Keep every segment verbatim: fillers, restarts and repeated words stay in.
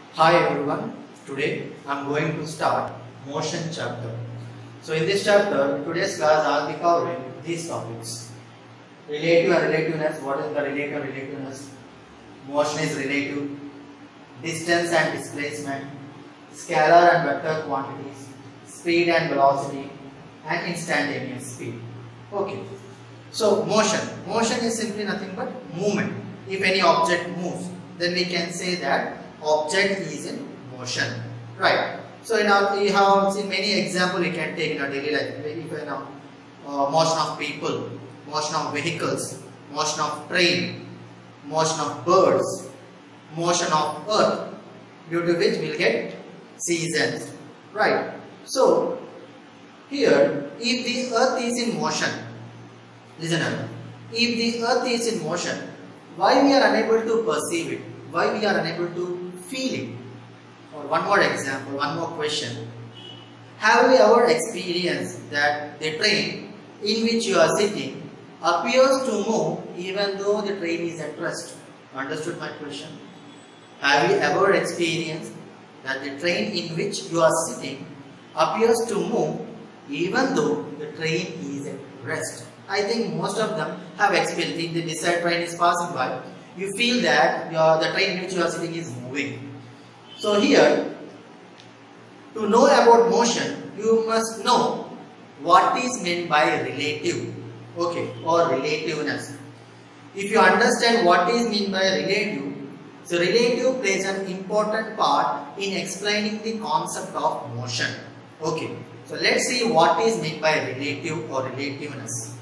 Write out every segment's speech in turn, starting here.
Hi everyone, today I am going to start motion chapter. So in this chapter, today's class I will be covering these topics. Relative and relativeness, what is the relative and relativeness? Motion is relative. Distance and displacement, scalar and vector quantities, speed and velocity, and instantaneous speed. Okay. So motion, motion is simply nothing but movement. If any object moves, then we can say that object is in motion, right? So in our, we have seen many examples we can take in our daily life. If you know, uh, motion of people, motion of vehicles, motion of train, motion of birds, motion of earth, due to which we will get seasons, right? So here, if the earth is in motion, listen up. If the earth is in motion, why we are unable to perceive it? Why we are unable to feel it? Or one more example, one more question. Have you ever experienced that the train in which you are sitting appears to move even though the train is at rest? Understood my question? Have you ever experienced that the train in which you are sitting appears to move even though the train is at rest? I think most of them have experienced. If the desired train is passing by, you feel that your, the train in which you are sitting is moving. So here, to know about motion, you must know what is meant by relative, okay, or relativeness. If you understand what is meant by relative, so relative plays an important part in explaining the concept of motion. Okay, so let's see what is meant by relative or relativeness.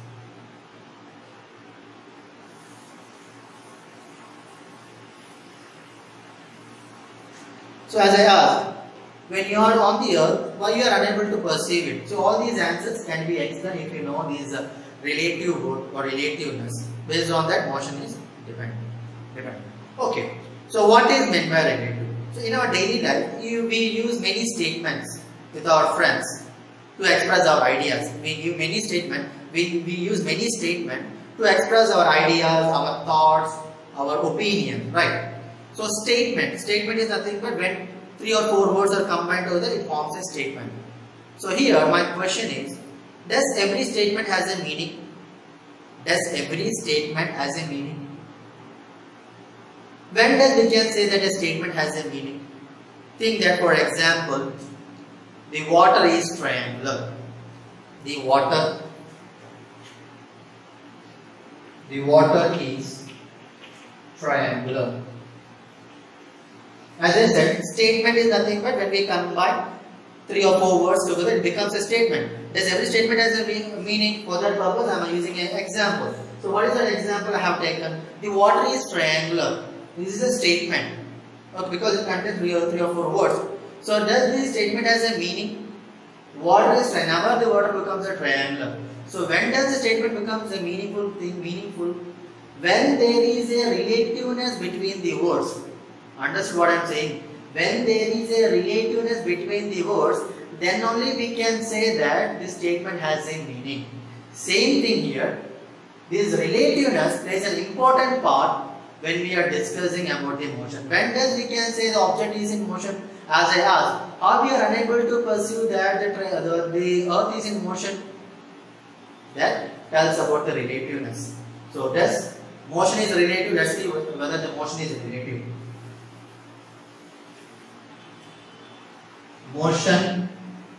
So as I asked, when you are on the earth, why you are unable to perceive it? So all these answers can be explained if you know these uh, relative or relativeness. Based on that, motion is dependent. dependent. Okay. So what is meant by relative? So in our daily life, you, we use many statements with our friends to express our ideas. We give many statements. We, we use many statements to express our ideas, our thoughts, our opinion, right? So statement, statement is nothing but when three or four words are combined together, it forms a statement. So here my question is, does every statement has a meaning? Does every statement has a meaning? When does we can say that a statement has a meaning? Think that, for example, the water is triangular. The water, the water is triangular. As I said, statement is nothing but when we combine three or four words together, it becomes a statement. Does every statement has a meaning? For that purpose, I am using an example. So what is that example I have taken? The water is triangular. This is a statement, okay, because it contains three or three or four words. So does this statement has a meaning? Water is triangular. The water becomes a triangular. So when does the statement becomes a meaningful thing? Meaningful when there is a relativeness between the words. Understood what I am saying? When there is a relativeness between the words, then only we can say that this statement has a meaning. Same thing here. This relativeness plays an important part when we are discussing about the motion. When does we can say the object is in motion? As I asked, how we are unable to perceive that the, the, the earth is in motion? That tells about the relativeness. So does motion is relative? Let's see whether the motion is relative. Motion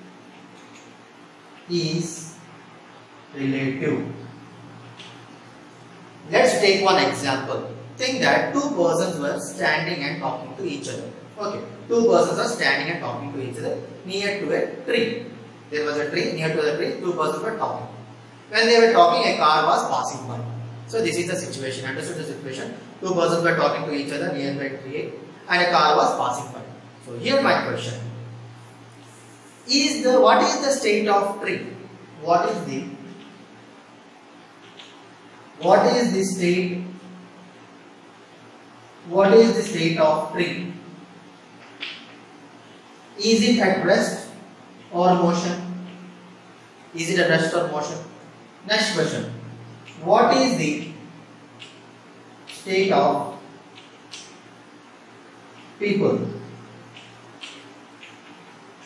is relative. Let's take one example. Think that two persons were standing and talking to each other. Okay, two persons are standing and talking to each other near to a tree. There was a tree, near to the tree, two persons were talking. When they were talking, a car was passing by. So this is the situation. Understood the situation? Two persons were talking to each other near the tree and a car was passing by. So here my question. Is the what is the state of tree? What is the what is the state? What is the state of tree? Is it at rest or motion? Is it at rest or motion? Next question. What is the state of people?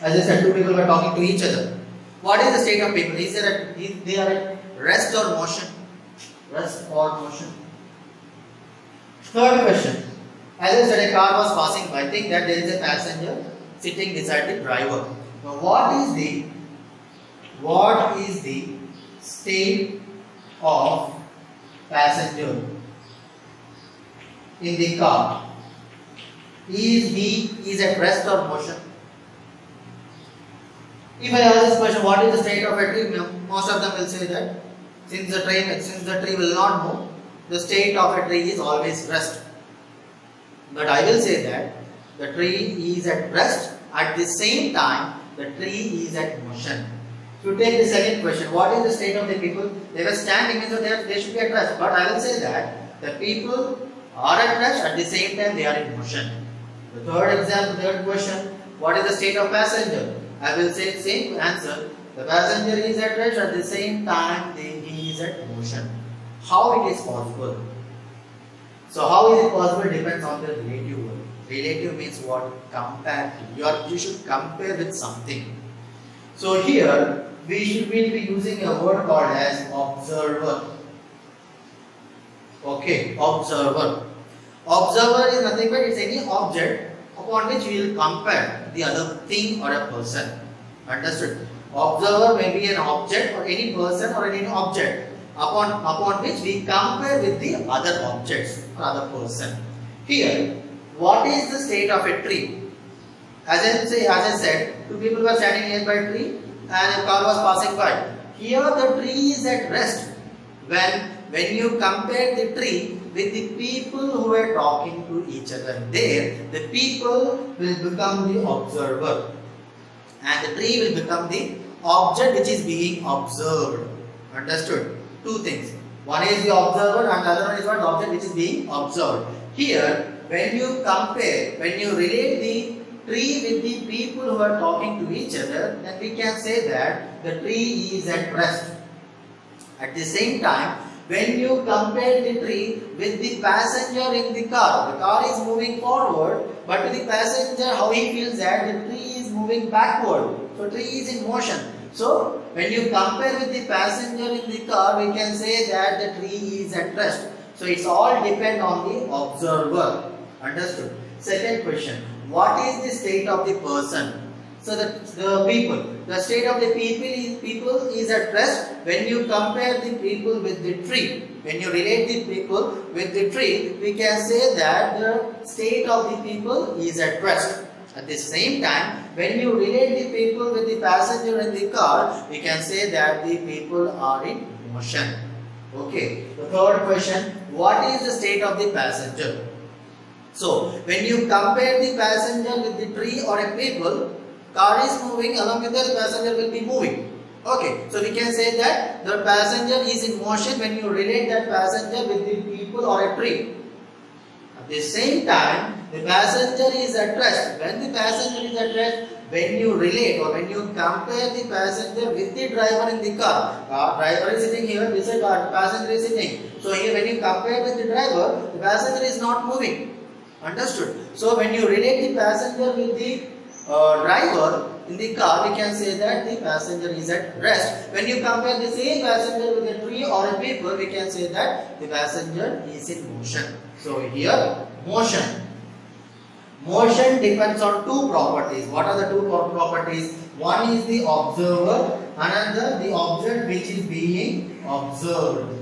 As I said, two people were talking to each other. What is the state of people? Is there a, is they are at rest or motion? Rest or motion? Third question. As I said, a car was passing by. I think that there is a passenger sitting beside the driver. Now, what is the what is the state of passenger in the car? Is he is at rest or motion? If I ask this question, what is the state of a tree? Most of them will say that since the train, since the tree will not move, the state of a tree is always rest. But I will say that the tree is at rest. At the same time, the tree is at motion. If you take the second question, what is the state of the people? They were standing, so they, they should be at rest. But I will say that the people are at rest, at the same time they are in motion. The third example, third question, what is the state of passenger? I will say same answer. The passenger is at rest, at the same time he is at motion. How it is possible? So how is it possible depends on the relative word. Relative means what? Compare to. You, are, you should compare with something. So here we should be using a word called as observer. Okay, observer. Observer is nothing but it's any object upon which we will compare the other thing or a person. Understood? Observer may be an object or any person or any object upon, upon which we compare with the other objects or other person. Here, what is the state of a tree? As I, say, as I said, two people were standing nearby a tree and a car was passing by. Here the tree is at rest. When, when you compare the tree with the people who were talking to each other, there the people will become the observer and the tree will become the object which is being observed. Understood? Two things. One is the observer and the other one is what? The object which is being observed. Here, when you compare, when you relate the tree with the people who are talking to each other, then we can say that the tree is at rest. At the same time, when you compare the tree with the passenger in the car, the car is moving forward, but to the passenger, how he feels that the tree is moving backward. So tree is in motion. So when you compare with the passenger in the car, we can say that the tree is at rest. So it's all depend on the observer. Understood? Second question. What is the state of the person? So the, the people. The state of the people is, people is at rest when you compare the people with the tree. When you relate the people with the tree, we can say that the state of the people is at rest. At the same time, when you relate the people with the passenger in the car, we can say that the people are in motion. Okay. The third question, what is the state of the passenger? So, when you compare the passenger with the tree or a people, car is moving, along with the passenger will be moving. Okay, so we can say that the passenger is in motion when you relate that passenger with the people or a tree. At the same time, the passenger is at rest. When the passenger is at rest, when you relate or when you compare the passenger with the driver in the car, car driver is sitting here, beside car, passenger is sitting. So here when you compare with the driver, the passenger is not moving. Understood? So when you relate the passenger with the uh, driver in the car, we can say that the passenger is at rest. When you compare the same passenger with a tree or a people, we can say that the passenger is in motion. So here, motion. Motion depends on two properties. What are the two properties? One is the observer, another the object which is being observed.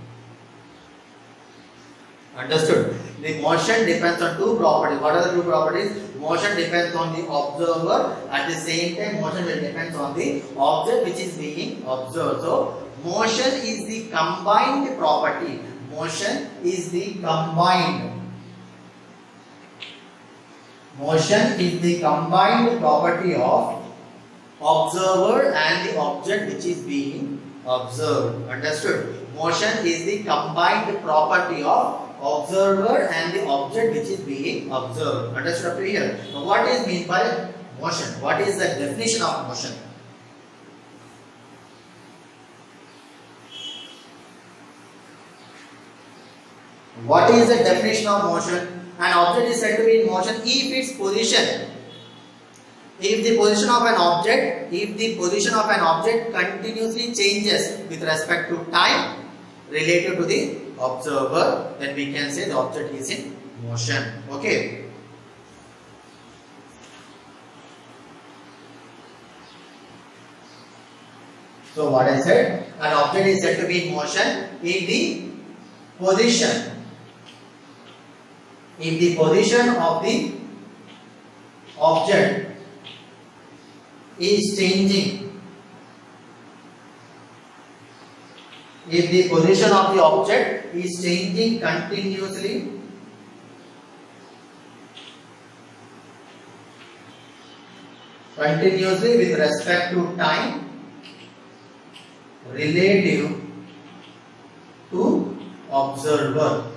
Understood? The motion depends on two properties. What are the two properties? Motion depends on the observer. At the same time, motion will depend on the object which is being observed. So, motion is the combined property. Motion is the combined. Motion is the combined property of observer and the object which is being observed. Understood? Motion is the combined property of observer and the object which is being observed. Understood up to here? Now, what is meant by motion? What is the definition of motion? What is the definition of motion? An object is said to be in motion if its position If the position of an object, if the position of an object continuously changes with respect to time related to the observer, then we can say the object is in motion. Okay. So what I said, an object is said to be in motion if the position, if the position of the object is changing, if the position of the object is changing continuously continuously with respect to time relative to observer,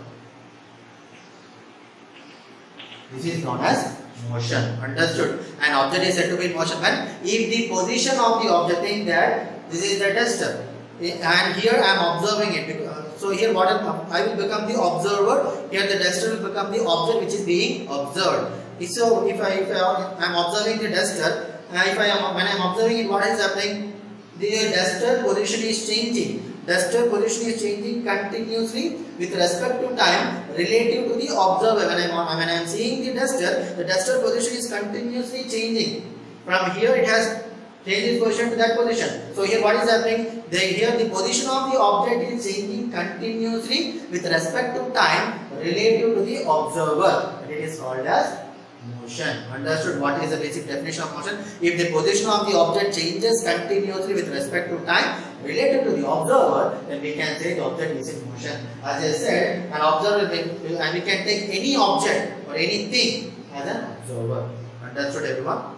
this is known as motion. Understood? An object is said to be in motion when if the position of the object, think that this is the tester and here I am observing it. So here what I will become the observer, here the tester will become the object which is being observed. So if I, if I am observing the tester, if I am, when I am observing it, what is happening? The duster position is changing. Duster position is changing continuously with respect to time relative to the observer. When I am when I am seeing the duster, the duster position is continuously changing. From here it has changed its position to that position. So here what is happening? The, here the position of the object is changing continuously with respect to time relative to the observer. It is called as motion. Understood? What is the basic definition of motion? If the position of the object changes continuously with respect to time related to the observer, then we can say the object is in motion. As I said, an observer will, and we can take any object or anything as an observer. Understood, everyone?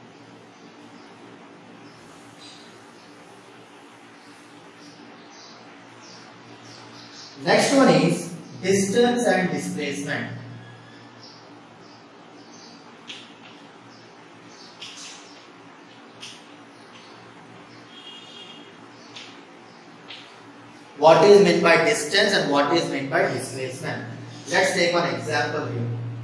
Next one is distance and displacement. What is meant by distance and what is meant by displacement? Let's take one example here.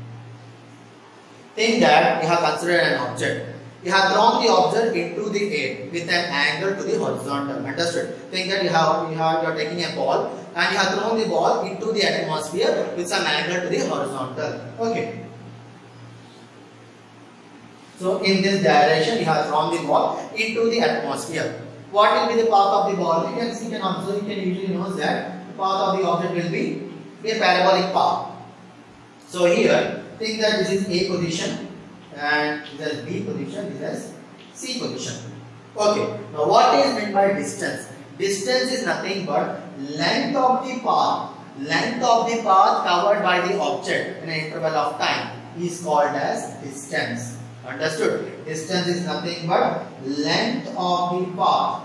Think that you have considered an object. You have thrown the object into the air with an angle to the horizontal. Understood? Think that you have you have you are taking a ball and you have thrown the ball into the atmosphere with some angle to the horizontal. Okay. So in this direction you have thrown the ball into the atmosphere. What will be the path of the ball? You can see, you can observe, you can usually know that the path of the object will be, be a parabolic path. So here, think that this is A position and this is B position, this is C position. Okay, now what is meant by distance? Distance is nothing but length of the path, length of the path covered by the object in an interval of time is called as distance. Understood? Distance is nothing but length of the path.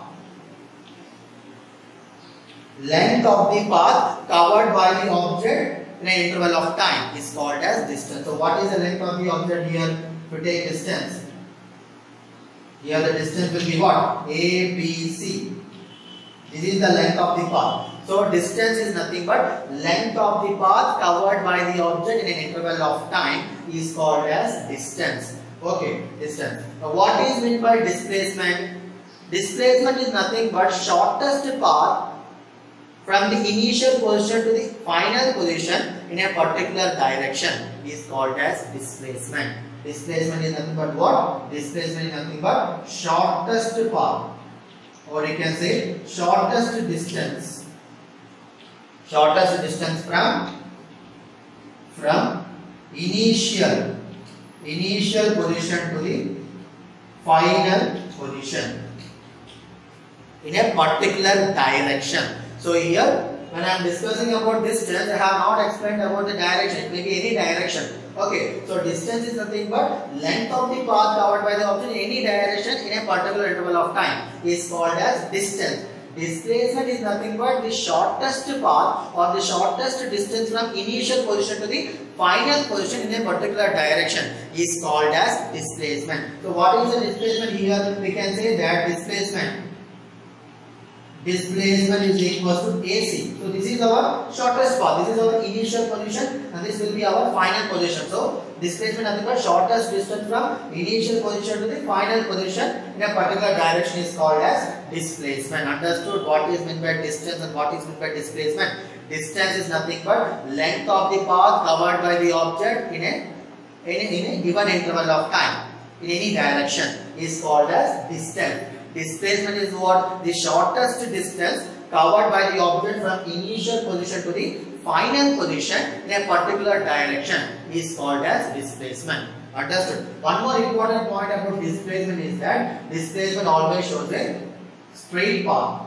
Length of the path covered by the object in an interval of time is called as distance. So what is the length of the object here? If we take distance, here the distance will be what? A, B, C. This is the length of the path. So distance is nothing but length of the path covered by the object in an interval of time is called as distance. Okay, distance. Now what is meant by displacement? Displacement is nothing but shortest path from the initial position to the final position in a particular direction is called as displacement. Displacement is nothing but what? Displacement is nothing but shortest path, or you can say shortest distance. Shortest distance from from initial initial position to the final position in a particular direction. So here when I am discussing about distance, I have not explained about the direction. It may be any direction. Okay, so distance is nothing but length of the path covered by the object in any direction in a particular interval of time is called as distance. Displacement is nothing but the shortest path or the shortest distance from initial position to the final position in a particular direction is called as displacement. So what is the displacement here? We can say that displacement displacement is equal to A C. So this is our shortest path. This is our initial position and this will be our final position. So displacement nothing but shortest distance from initial position to the final position in a particular direction is called as displacement. Understood what is meant by distance and what is meant by displacement? Distance is nothing but length of the path covered by the object in a in a, in a given interval of time in any direction is called as distance. Displacement is what? The shortest distance covered by the object from initial position to the final position in a particular direction is called as displacement. Understood? One more important point about displacement is that displacement always shows a straight path.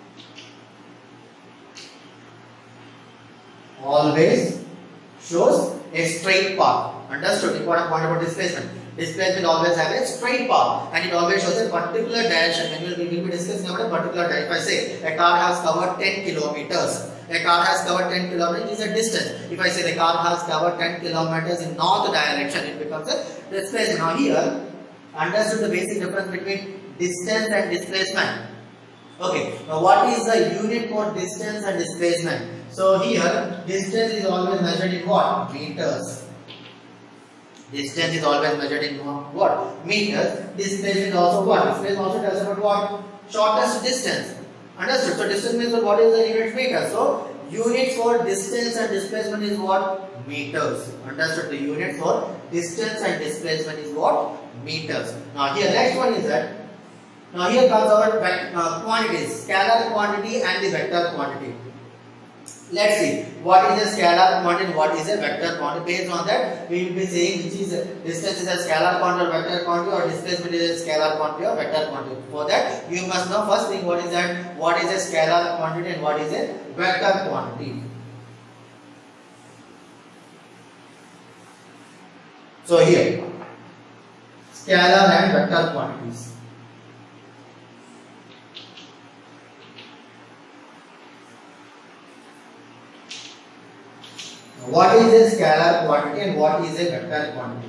Always shows a straight path. Understood? Important point about displacement. Displacement always have a straight path and it always shows a particular direction. When we will be discussing about a particular direction, if I say a car has covered ten kilometers, a car has covered ten kilometers is a distance. If I say the car has covered ten kilometers in north direction, it becomes a displacement. Now here, understood the basic difference between distance and displacement. Okay, now what is the unit for distance and displacement? So here, distance is always measured in what? Meters. Distance is always measured in what? Meters. Displacement is also what? Displacement also tells about what? Shortest distance. Understood? So distance means what is the unit meter? So unit for distance and displacement is what? Meters. Understood? The unit for distance and displacement is what? Meters. Now here next one is that. Now here comes our uh, quantities, scalar quantity and the vector quantity. Let's see what is a scalar quantity and what is a vector quantity. Based on that, we will be saying which is a, distance is a scalar quantity or vector quantity, or displacement is a scalar quantity or vector quantity. For that, you must know first thing what is that, what is a scalar quantity and what is a vector quantity. So here, scalar and vector quantities. What is a scalar quantity and what is a vector quantity?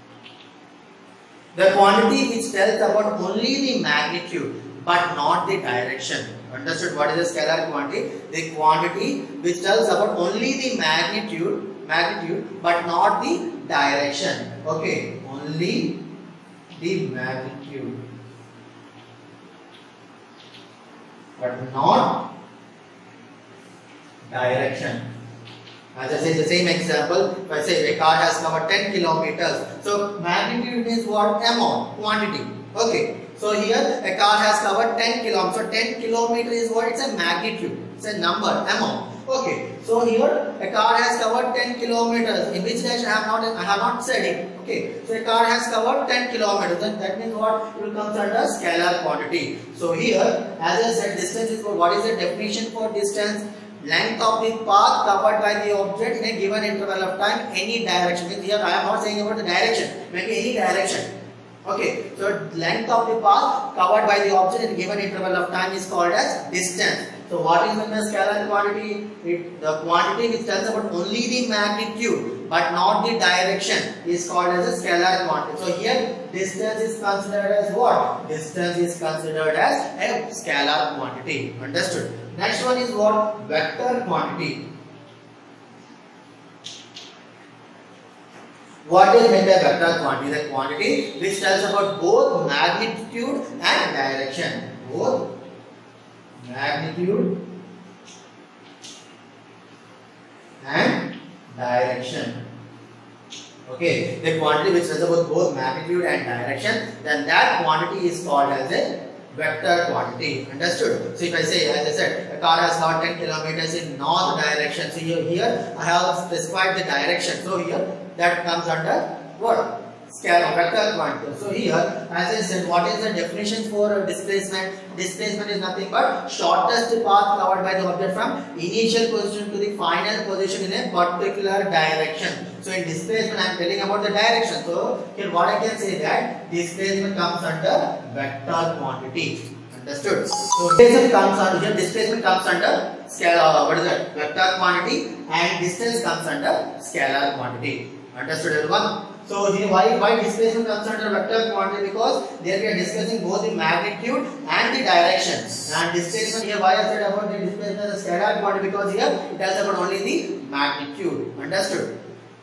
The quantity which tells about only the magnitude but not the direction. Understood what is a scalar quantity? The quantity which tells about only the magnitude, magnitude but not the direction. Okay, only the magnitude but not direction. As I say the same example, if I say a car has covered ten kilometers, so magnitude means what? Amount, quantity. Okay, so here a car has covered ten kilometers. So ten kilometers is what? It's a magnitude, it's a number, amount. Okay, so here a car has covered ten kilometers. In which direction I have not, I have not said it. Okay, so a car has covered ten kilometers, and that means what? It will come under scalar quantity. So here, as I said, distance is what? What is the definition for distance? Length of the path covered by the object in a given interval of time, any direction. Here I am not saying about the direction, maybe any direction. Okay, so length of the path covered by the object in a given interval of time is called as distance. So what is the scalar quantity? It, the quantity which tells about only the magnitude but not the direction is called as a scalar quantity. So here distance is considered as what? Distance is considered as a scalar quantity. Understood? Next one is what? Vector quantity. What is meant by vector quantity? The quantity which tells about both magnitude and direction. Both magnitude and direction. Okay, the quantity which tells about both magnitude and direction, then that quantity is called as a vector quantity. Understood? So if I say, as I said, a car has covered ten kilometers in north direction. So here, here I have specified the direction. So here that comes under what? Scalar vector quantity. So here, as I said, what is the definition for displacement? Displacement is nothing but shortest path covered by the object from initial position to the final position in a particular direction. So in displacement, I am telling about the direction. So here, what I can say that displacement comes under vector quantity. Understood? So displacement comes under here. Displacement comes under scalar. What is that? Vector quantity, and distance comes under scalar quantity. Understood everyone? So here why why displacement comes under vector quantity, because there we are discussing both the magnitude and the direction. And displacement here why I said about the displacement as a scalar quantity, because here it tells about only the magnitude. Understood?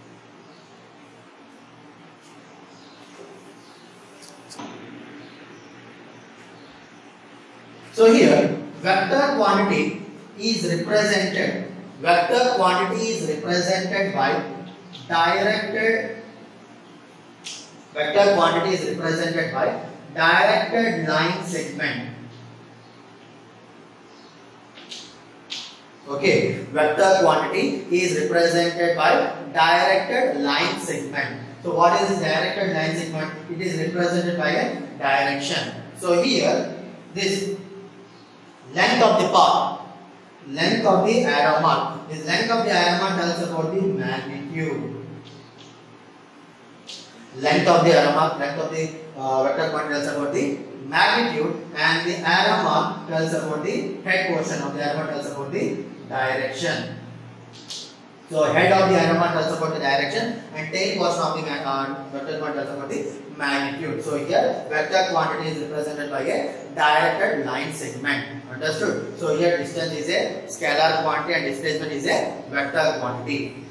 So here vector quantity is represented. Vector quantity is represented by directed. Vector quantity is represented by directed line segment. Okay, vector quantity is represented by directed line segment. So what is this directed line segment? It is represented by a direction. So here this length of the path, length of the arrow mark. This length of the arrow mark tells about the magnitude. Length of the arrow mark, length of the uh, vector quantity tells about the magnitude, and the arrow mark tells about the head portion of the arrow mark tells about the direction. So head of the arrow mark tells about the direction, and tail portion of the uh, vector quantity tells about the magnitude. So here vector quantity is represented by a directed line segment. Understood? So here distance is a scalar quantity and displacement is a vector quantity.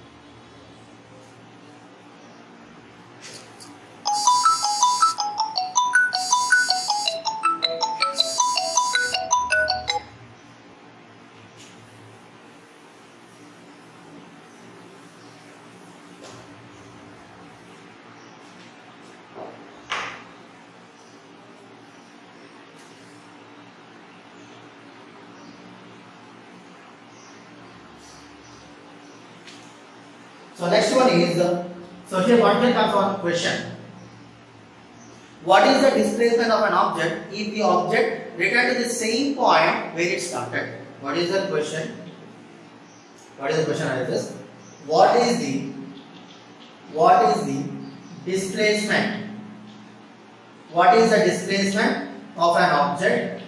So next one is, uh, so here one can come from question. What is the displacement of an object if the object returned to the same point where it started? What is the question? What is the question arises? What is the what is the displacement? What is the displacement of an object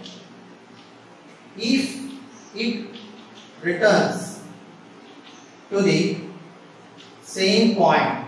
if it returns to the same point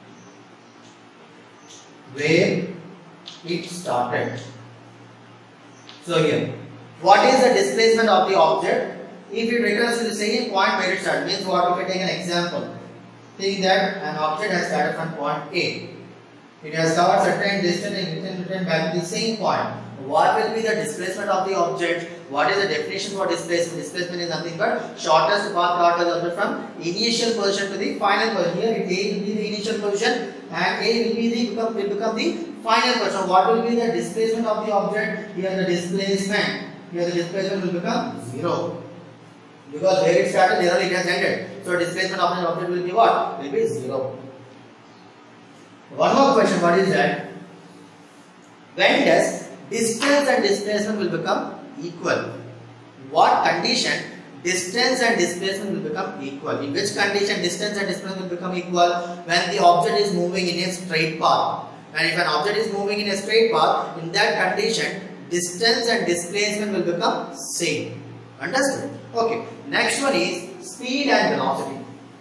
where it started? So here, what is the displacement of the object if it returns to the same point where it started? Means what? If I take an example, think that an object has started from point A. It has covered certain distance and it returned back to the same point. What will be the displacement of the object? What is the definition for displacement? Displacement is nothing but shortest path travelled by the object from initial position to the final position. Here A will be the initial position and A will be the become will become the final position. What will be the displacement of the object? Here the displacement. Here the displacement will become zero. Because where it started, there it has ended. So displacement of the object will be what? Will be zero. One more question. What is that? When does distance and displacement will become equal? What condition distance and displacement will become equal? In which condition distance and displacement will become equal? When the object is moving in a straight path. And if an object is moving in a straight path, in that condition distance and displacement will become same. Understood? Okay. Next one is speed and velocity.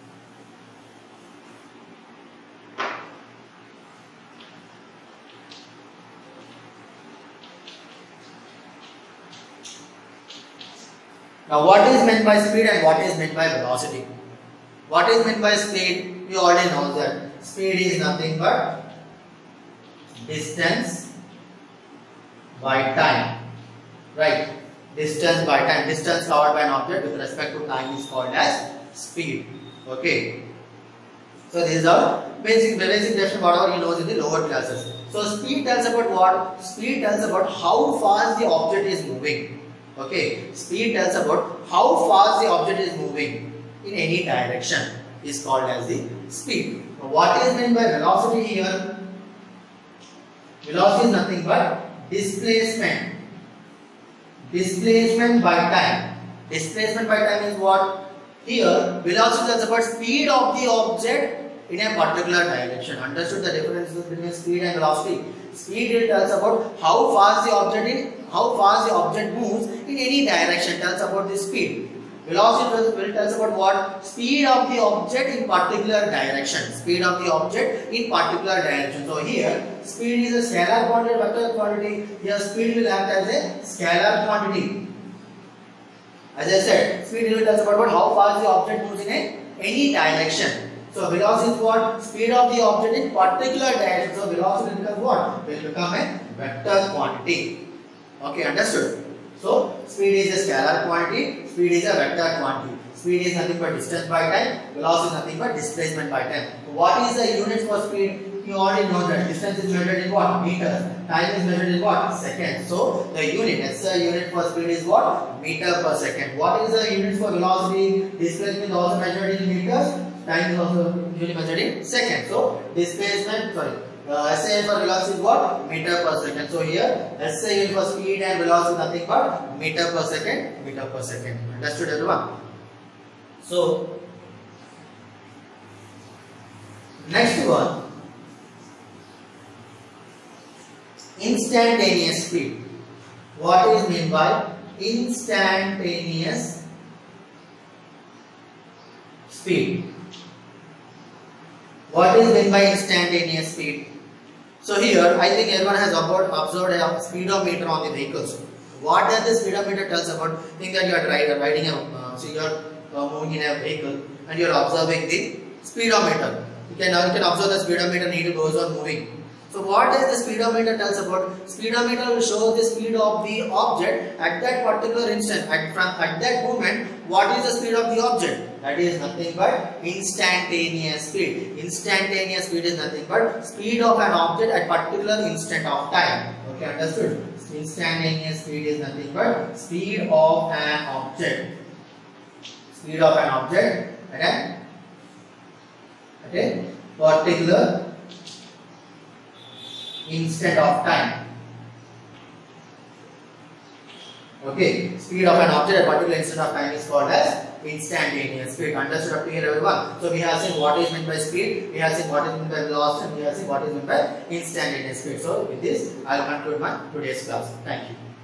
Now what is meant by speed and what is meant by velocity? What is meant by speed? You already know that speed is nothing but distance by time. Right? Distance by time. Distance covered by an object with respect to time is called as speed. Okay. So this is our basic basic definition, whatever you know in the lower classes. So speed tells about what? Speed tells about how fast the object is moving. Okay, speed tells about how fast the object is moving in any direction is called as the speed. Now, what is meant by velocity here? Velocity is nothing but displacement. Displacement by time. Displacement by time is what? Here, velocity tells about speed of the object in a particular direction. Understood the difference between speed and velocity? Speed tells about how fast the object is, how fast the object moves in any direction, tells about the speed. Velocity will tell us about what? Speed of the object in particular direction. Speed of the object in particular direction. So here, speed is a scalar quantity, vector quantity. Here, speed will act as a scalar quantity. As I said, speed will tell us about what? How fast the object moves in a, any direction. So velocity is what? Speed of the object in particular direction. So velocity becomes what? Will become a vector quantity. Okay, understood? So speed is a scalar quantity, speed is a vector quantity. Speed is nothing but distance by time, velocity is nothing but displacement by time. What is the unit for speed? You already know that distance is measured in what? Meters. Time is measured in what? Seconds. So the unit, S I unit for speed is what? Meter per second. What is the unit for velocity? Displacement is also measured in meters. Time is also usually measured in seconds. So displacement, sorry. Uh, S I for velocity is what? Meter per second. So here S I unit for speed and velocity nothing but meter per second, meter per second. Understood everyone? So next one, instantaneous speed. What is meant by instantaneous speed? What is meant by instantaneous speed? So here, I think everyone has observed a speedometer on the vehicles. What does the speedometer tells about? Think that you are riding a, uh, so you are uh, moving in a vehicle and you are observing the speedometer. You can now you can observe the speedometer needle goes on moving. So what does the speedometer tells about? Speedometer will show the speed of the object at that particular instant. At from at that moment, what is the speed of the object? That is nothing but instantaneous speed. Instantaneous speed is nothing but speed of an object at particular instant of time. Okay, understood? Instantaneous speed is nothing but speed of an object. Speed of an object at a, at a particular instant of time. Okay, speed of an object at a particular instant of time is called as instantaneous speed. Understood up to here everyone? So we have seen what is meant by speed, we have seen what is meant by velocity, and we have seen what is meant by instantaneous speed. So with this I will conclude my today's class. Thank you.